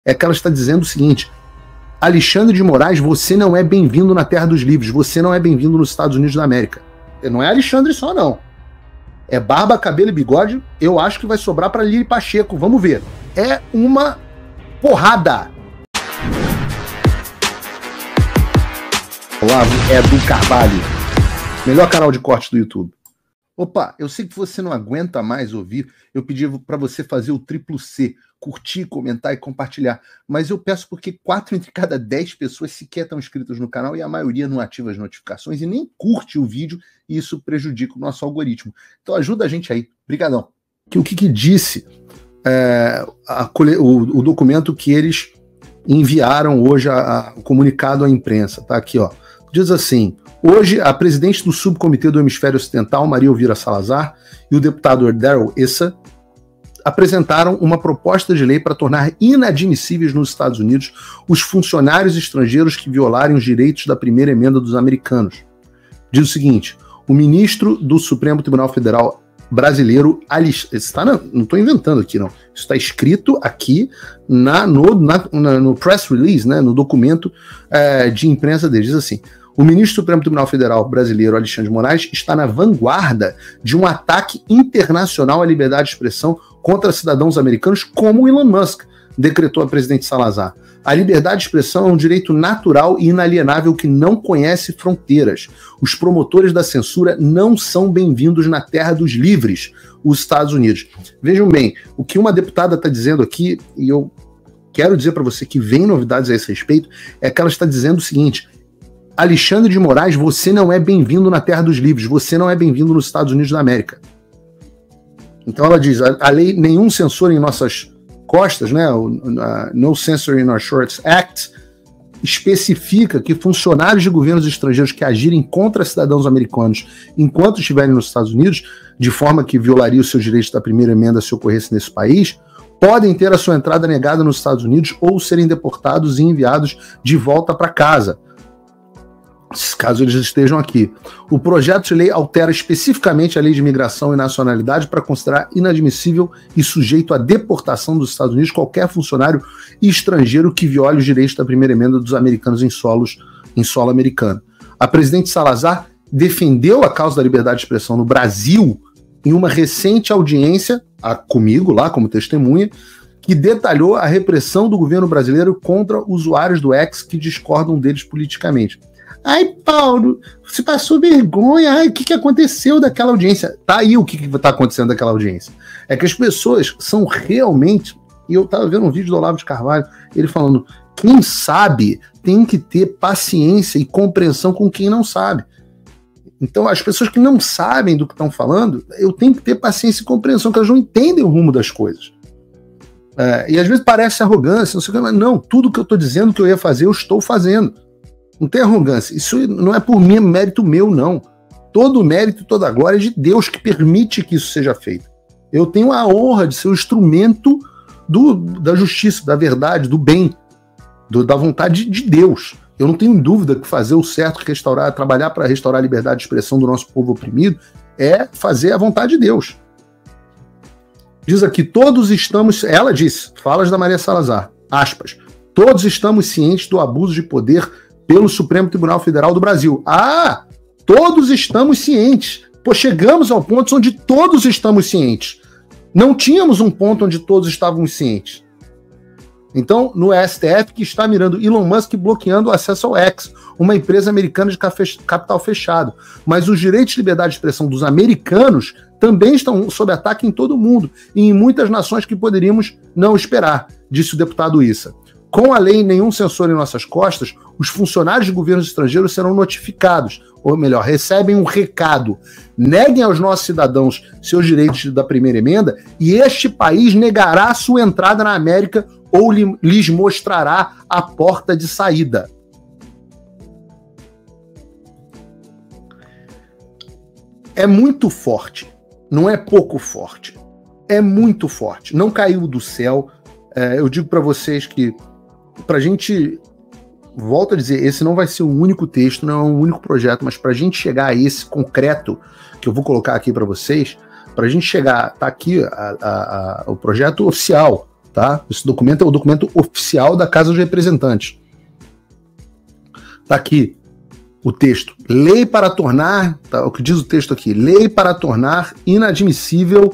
é que ela está dizendo o seguinte: Alexandre de Moraes, você não é bem-vindo na terra dos livros, você não é bem-vindo nos Estados Unidos da América. Não é Alexandre só, não. É barba, cabelo e bigode, eu acho que vai sobrar para Lili Pacheco, vamos ver. É uma porrada. Olavo Edu Carvalho, melhor canal de corte do YouTube. Opa, eu sei que você não aguenta mais ouvir, eu pedi para você fazer o triplo C, curtir, comentar e compartilhar, mas eu peço porque 4 entre cada 10 pessoas sequer estão inscritas no canal e a maioria não ativa as notificações e nem curte o vídeo, e isso prejudica o nosso algoritmo. Então ajuda a gente aí, brigadão. O que disse o documento que eles enviaram hoje, o comunicado à imprensa, tá aqui, ó. Diz assim: hoje, a presidente do subcomitê do Hemisfério Ocidental, Maria Elvira Salazar, e o deputado Darrell Issa apresentaram uma proposta de lei para tornar inadmissíveis nos Estados Unidos os funcionários estrangeiros que violarem os direitos da primeira emenda dos americanos. Diz o seguinte: o ministro do Supremo Tribunal Federal brasileiro, não estou inventando aqui, não. Isso está escrito aqui no press release, né, no documento de imprensa dele. Diz assim: o ministro do Supremo Tribunal Federal brasileiro, Alexandre de Moraes, está na vanguarda de um ataque internacional à liberdade de expressão contra cidadãos americanos, como Elon Musk, decretou a presidente Salazar. A liberdade de expressão é um direito natural e inalienável que não conhece fronteiras. Os promotores da censura não são bem-vindos na terra dos livres, os Estados Unidos. Vejam bem, o que uma deputada está dizendo aqui, e eu quero dizer para você que vem novidades a esse respeito, é que ela está dizendo o seguinte: Alexandre de Moraes, você não é bem-vindo na terra dos livros, você não é bem-vindo nos Estados Unidos da América. Então ela diz, a lei Nenhum Censor em Nossas Costas, né, o No Censor in Our Shorts Act, especifica que funcionários de governos estrangeiros que agirem contra cidadãos americanos enquanto estiverem nos Estados Unidos, de forma que violaria os seus direitos da primeira emenda se ocorresse nesse país, podem ter a sua entrada negada nos Estados Unidos ou serem deportados e enviados de volta para casa, caso eles estejam aqui. O projeto de lei altera especificamente a lei de imigração e nacionalidade para considerar inadmissível e sujeito à deportação dos Estados Unidos qualquer funcionário estrangeiro que viole os direitos da primeira emenda dos americanos em solo americano. A presidente Salazar defendeu a causa da liberdade de expressão no Brasil em uma recente audiência, comigo lá como testemunha, que detalhou a repressão do governo brasileiro contra usuários do X que discordam deles politicamente. Ai, Paulo, você passou vergonha. Ai, o que aconteceu daquela audiência? Tá aí o que está acontecendo daquela audiência. É que as pessoas são realmente... E eu estava vendo um vídeo do Olavo de Carvalho, ele falando, quem sabe tem que ter paciência e compreensão com quem não sabe. Então, as pessoas que não sabem do que estão falando, eu tenho que ter paciência e compreensão, que elas não entendem o rumo das coisas. E às vezes parece arrogância, não sei o que, mas não, tudo que eu estou dizendo que eu ia fazer, eu estou fazendo. Não tem arrogância. Isso não é por mérito meu, não. Todo o mérito e toda a glória é de Deus que permite que isso seja feito. Eu tenho a honra de ser o instrumento da justiça, da verdade, do bem, da vontade de Deus. Eu não tenho dúvida que fazer o certo, trabalhar para restaurar a liberdade de expressão do nosso povo oprimido, é fazer a vontade de Deus. Diz aqui, todos estamos... Ela disse, falas da Maria Salazar, aspas, todos estamos cientes do abuso de poder pelo Supremo Tribunal Federal do Brasil. Ah, todos estamos cientes. Pô, chegamos ao ponto onde todos estamos cientes. Não tínhamos um ponto onde todos estávamos cientes. Então, no STF, que está mirando Elon Musk bloqueando o acesso ao X, uma empresa americana de capital fechado. Mas os direitos de liberdade de expressão dos americanos também estão sob ataque em todo o mundo e em muitas nações que poderíamos não esperar, disse o deputado Issa. Com a lei Nenhum Censor em Nossas Costas, os funcionários de governos estrangeiros serão notificados, ou melhor, recebem um recado. Neguem aos nossos cidadãos seus direitos da primeira emenda e este país negará sua entrada na América ou lhes mostrará a porta de saída. É muito forte, não é pouco forte. É muito forte, não caiu do céu. Eu digo para vocês que para a gente, volto a dizer, esse não vai ser o único texto, não é um único projeto, mas para a gente chegar a esse concreto, que eu vou colocar aqui para vocês, para a gente chegar, tá aqui o projeto oficial, tá? Esse documento é o documento oficial da Casa dos Representantes. Tá aqui o texto. Lei para tornar, tá, o que diz o texto aqui, lei para tornar inadmissível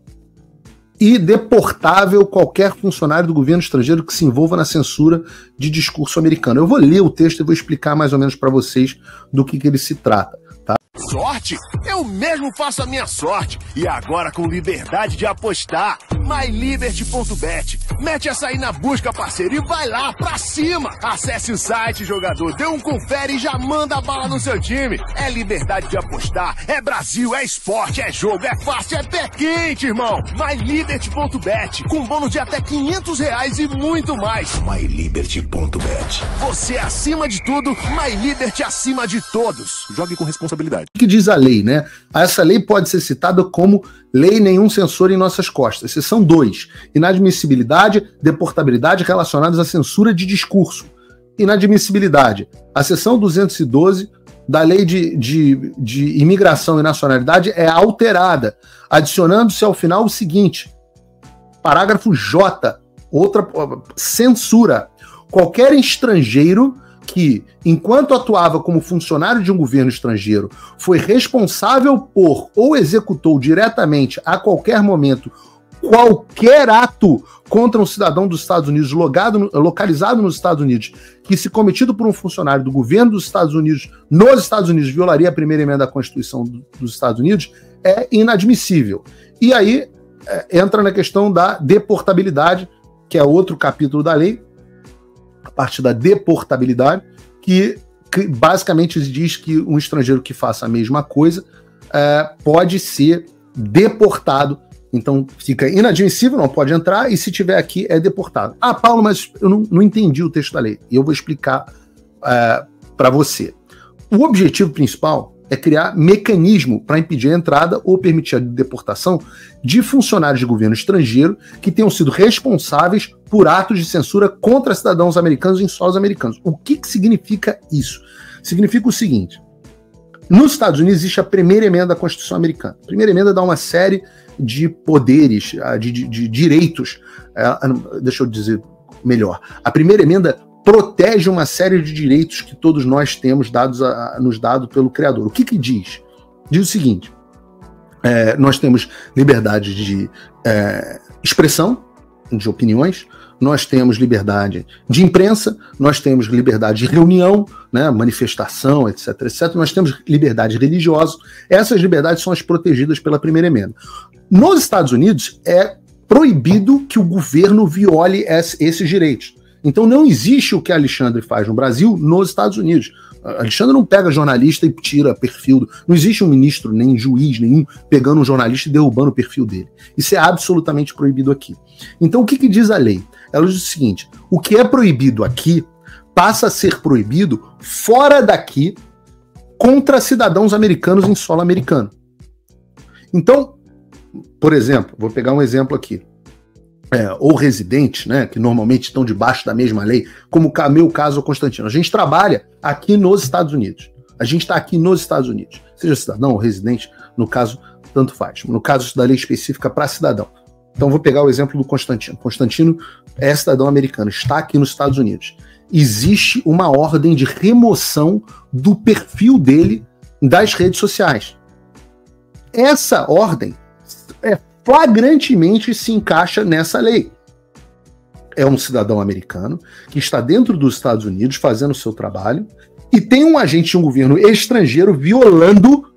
e deportável qualquer funcionário do governo estrangeiro que se envolva na censura de discurso americano. Eu vou ler o texto e vou explicar mais ou menos para vocês do que ele se trata. Tá? Sorte? Eu mesmo faço a minha sorte. E agora com liberdade de apostar. MyLiberty.bet. Mete essa aí na busca, parceiro, e vai lá pra cima. Acesse o site, jogador, dê um confere e já manda a bala no seu time. É liberdade de apostar, é Brasil, é esporte, é jogo, é fácil, é pé quente, irmão. MyLiberty.bet. Com bônus de até R$500 e muito mais. MyLiberty.bet. Você acima de tudo, MyLiberty acima de todos. Jogue com responsabilidade. O que diz a lei, né? Essa lei pode ser citada como lei nenhum censor em nossas costas. Seção 2. Inadmissibilidade, deportabilidade relacionadas à censura de discurso. Inadmissibilidade. A seção 212 da lei de imigração e nacionalidade é alterada, adicionando-se ao final o seguinte, parágrafo J, outra censura. Qualquer estrangeiro que, enquanto atuava como funcionário de um governo estrangeiro, foi responsável por ou executou diretamente a qualquer momento qualquer ato contra um cidadão dos Estados Unidos localizado nos Estados Unidos, que, se cometido por um funcionário do governo dos Estados Unidos, nos Estados Unidos, violaria a primeira emenda da Constituição dos Estados Unidos, é inadmissível. E aí entra na questão da deportabilidade, que é outro capítulo da lei, a parte da deportabilidade, que basicamente diz que um estrangeiro que faça a mesma coisa pode ser deportado. Então fica inadmissível, não pode entrar, e se tiver aqui é deportado. Ah, Paulo, mas eu não entendi o texto da lei. E eu vou explicar para você. O objetivo principal é criar mecanismo para impedir a entrada ou permitir a deportação de funcionários de governo estrangeiro que tenham sido responsáveis por atos de censura contra cidadãos americanos em solos americanos. O que significa isso? Significa o seguinte: nos Estados Unidos existe a primeira emenda da Constituição americana. A primeira emenda dá uma série de poderes, de direitos. Deixa eu dizer melhor. A primeira emenda protege uma série de direitos que todos nós temos nos dados pelo Criador. O que diz? Diz o seguinte: nós temos liberdade de expressão, de opiniões, nós temos liberdade de imprensa, nós temos liberdade de reunião, né, manifestação, etc, etc. Nós temos liberdade religiosa. Essas liberdades são as protegidas pela primeira emenda. Nos Estados Unidos, é proibido que o governo viole esses direitos. Então não existe o que Alexandre faz no Brasil nos Estados Unidos. Alexandre não pega jornalista e tira perfil. Não existe um ministro, nem juiz nenhum, pegando um jornalista e derrubando o perfil dele. Isso é absolutamente proibido aqui. Então o que diz a lei? Ela diz o seguinte: o que é proibido aqui passa a ser proibido fora daqui contra cidadãos americanos em solo americano. Então, por exemplo, vou pegar um exemplo aqui. Ou residentes, né, que normalmente estão debaixo da mesma lei, como o meu caso, o Constantino. A gente trabalha aqui nos Estados Unidos. A gente está aqui nos Estados Unidos. Seja cidadão ou residente, no caso, tanto faz. No caso da lei específica para cidadão. Então, vou pegar o exemplo do Constantino. Constantino é cidadão americano, está aqui nos Estados Unidos. Existe uma ordem de remoção do perfil dele das redes sociais. Essa ordem flagrantemente se encaixa nessa lei. É um cidadão americano que está dentro dos Estados Unidos fazendo o seu trabalho e tem um agente de um governo estrangeiro violando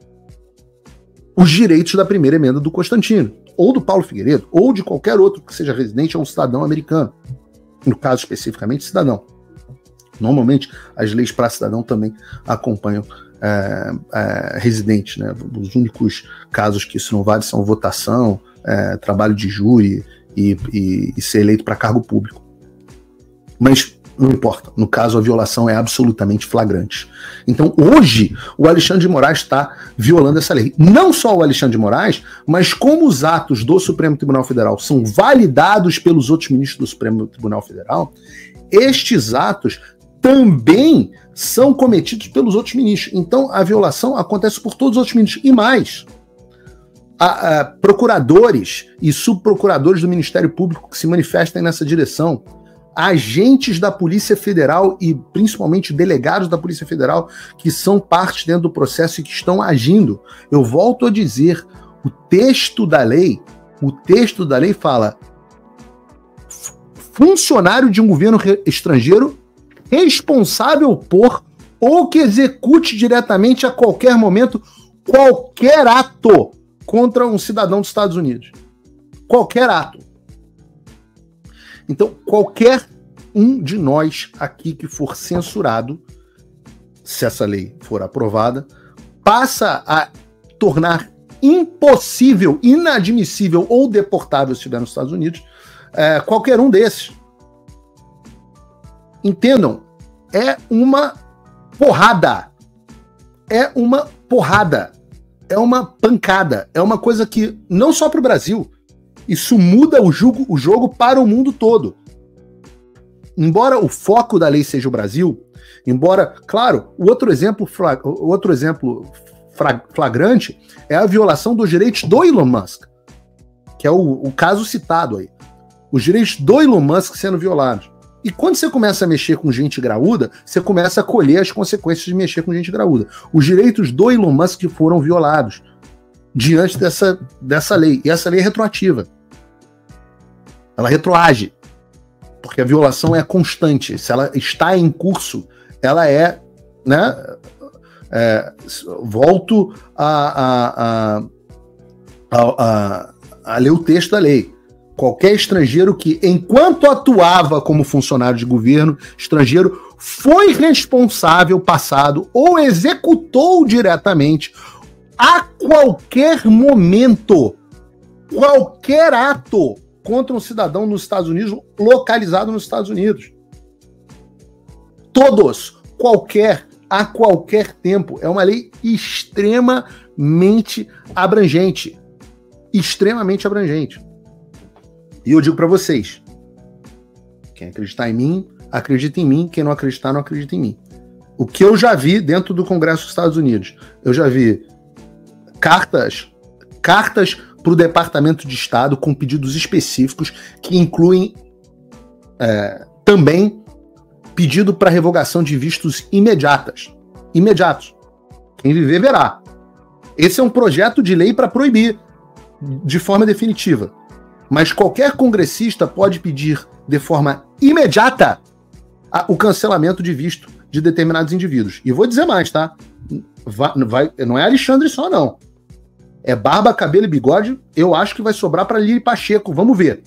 os direitos da primeira emenda do Constantino, ou do Paulo Figueiredo, ou de qualquer outro que seja residente ou um cidadão americano. No caso especificamente, cidadão. Normalmente, as leis para cidadão também acompanham residente, né? Os únicos casos que isso não vale são votação, trabalho de júri e ser eleito para cargo público. Mas não importa, no caso a violação é absolutamente flagrante. Então hoje o Alexandre de Moraes está violando essa lei. Não só o Alexandre de Moraes, mas como os atos do Supremo Tribunal Federal são validados pelos outros ministros do Supremo Tribunal Federal, estes atos também são cometidos pelos outros ministros. Então a violação acontece por todos os outros ministros. E mais, procuradores e subprocuradores do Ministério Público que se manifestem nessa direção, agentes da Polícia Federal e principalmente delegados da Polícia Federal que são parte dentro do processo e que estão agindo. Eu volto a dizer, o texto da lei fala funcionário de um governo estrangeiro responsável por ou que execute diretamente a qualquer momento qualquer ato contra um cidadão dos Estados Unidos. Qualquer ato. Então, qualquer um de nós aqui que for censurado, se essa lei for aprovada, passa a tornar impossível, inadmissível ou deportável, se estiver nos Estados Unidos, qualquer um desses. Entendam, é uma porrada. É uma porrada. É uma pancada. É uma coisa que, não só para o Brasil, isso muda o jogo para o mundo todo. Embora o foco da lei seja o Brasil, embora, claro, o outro exemplo flagrante é a violação dos direitos do Elon Musk, que é o caso citado aí. Os direitos do Elon Musk sendo violados. E quando você começa a mexer com gente graúda, você começa a colher as consequências de mexer com gente graúda. Os direitos do Elon Musk foram violados diante dessa lei. E essa lei é retroativa. Ela retroage. Porque a violação é constante. Se ela está em curso, ela é... né? Volto a ler o texto da lei. Qualquer estrangeiro que, enquanto atuava como funcionário de governo estrangeiro, foi responsável, passado ou executou diretamente, a qualquer momento, qualquer ato contra um cidadão nos Estados Unidos, localizado nos Estados Unidos. Todos, a qualquer tempo. É uma lei extremamente abrangente. Extremamente abrangente. E eu digo para vocês, quem acreditar em mim, acredita em mim, quem não acreditar, não acredita em mim. O que eu já vi dentro do Congresso dos Estados Unidos, eu já vi cartas para o Departamento de Estado com pedidos específicos que incluem também pedido para revogação de vistos imediatos. Quem viver verá. Esse é um projeto de lei para proibir de forma definitiva. Mas qualquer congressista pode pedir de forma imediata o cancelamento de visto de determinados indivíduos. E vou dizer mais, tá? Não é Alexandre só, não. É barba, cabelo e bigode. Eu acho que vai sobrar para Lili Pacheco. Vamos ver.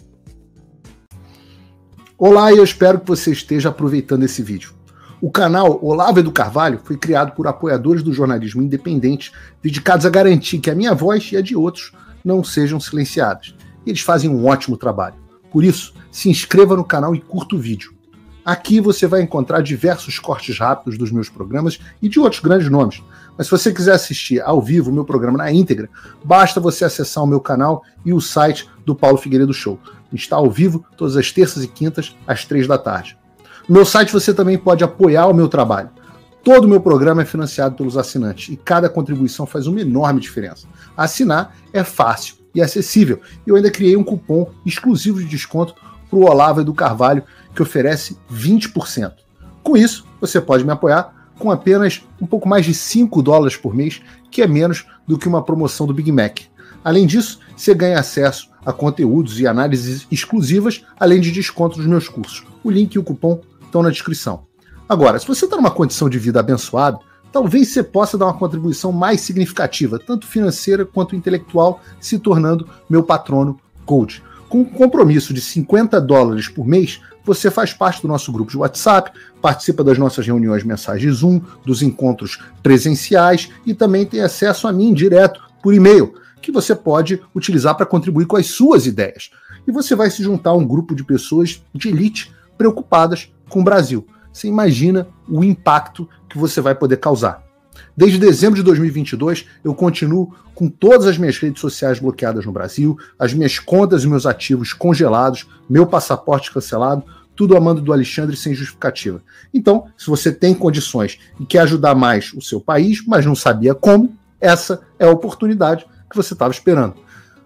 Olá, e eu espero que você esteja aproveitando esse vídeo. O canal Olavo do Carvalho foi criado por apoiadores do jornalismo independente dedicados a garantir que a minha voz e a de outros não sejam silenciadas. Eles fazem um ótimo trabalho. Por isso, se inscreva no canal e curta o vídeo. Aqui você vai encontrar diversos cortes rápidos dos meus programas e de outros grandes nomes. Mas se você quiser assistir ao vivo o meu programa na íntegra, basta você acessar o meu canal e o site do Paulo Figueiredo Show. Está ao vivo todas as terças e quintas, às 3 da tarde. No meu site você também pode apoiar o meu trabalho. Todo o meu programa é financiado pelos assinantes e cada contribuição faz uma enorme diferença. Assinar é fácil e acessível. E eu ainda criei um cupom exclusivo de desconto para o Olavo do Carvalho, que oferece 20%. Com isso, você pode me apoiar com apenas um pouco mais de $5 por mês, que é menos do que uma promoção do Big Mac. Além disso, você ganha acesso a conteúdos e análises exclusivas, além de desconto nos meus cursos. O link e o cupom estão na descrição. Agora, se você está numa condição de vida abençoada, talvez você possa dar uma contribuição mais significativa, tanto financeira quanto intelectual, se tornando meu patrono Gold. Com um compromisso de $50 por mês, você faz parte do nosso grupo de WhatsApp, participa das nossas reuniões mensais de Zoom, dos encontros presenciais e também tem acesso a mim direto por e-mail, que você pode utilizar para contribuir com as suas ideias. E você vai se juntar a um grupo de pessoas de elite preocupadas com o Brasil. Você imagina o impacto que você vai poder causar. Desde dezembro de 2022, eu continuo com todas as minhas redes sociais bloqueadas no Brasil, as minhas contas e meus ativos congelados, meu passaporte cancelado, tudo a mando do Alexandre sem justificativa. Então, se você tem condições e quer ajudar mais o seu país, mas não sabia como, essa é a oportunidade que você estava esperando.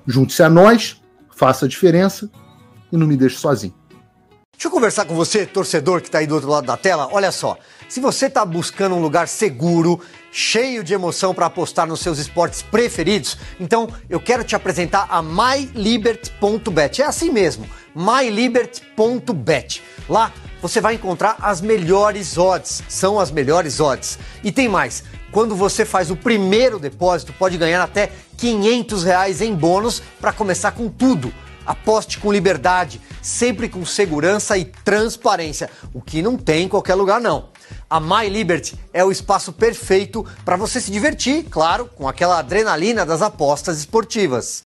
Junte-se a nós, faça a diferença e não me deixe sozinho. Deixa eu conversar com você, torcedor que está aí do outro lado da tela. Olha só, se você está buscando um lugar seguro, cheio de emoção para apostar nos seus esportes preferidos, então eu quero te apresentar a MyLiberty.bet. É assim mesmo, MyLiberty.bet. Lá você vai encontrar as melhores odds, são as melhores odds. E tem mais, quando você faz o primeiro depósito, pode ganhar até R$500 em bônus para começar com tudo. Aposte com liberdade, sempre com segurança e transparência, o que não tem em qualquer lugar não. A MyLiberty é o espaço perfeito para você se divertir, claro, com aquela adrenalina das apostas esportivas.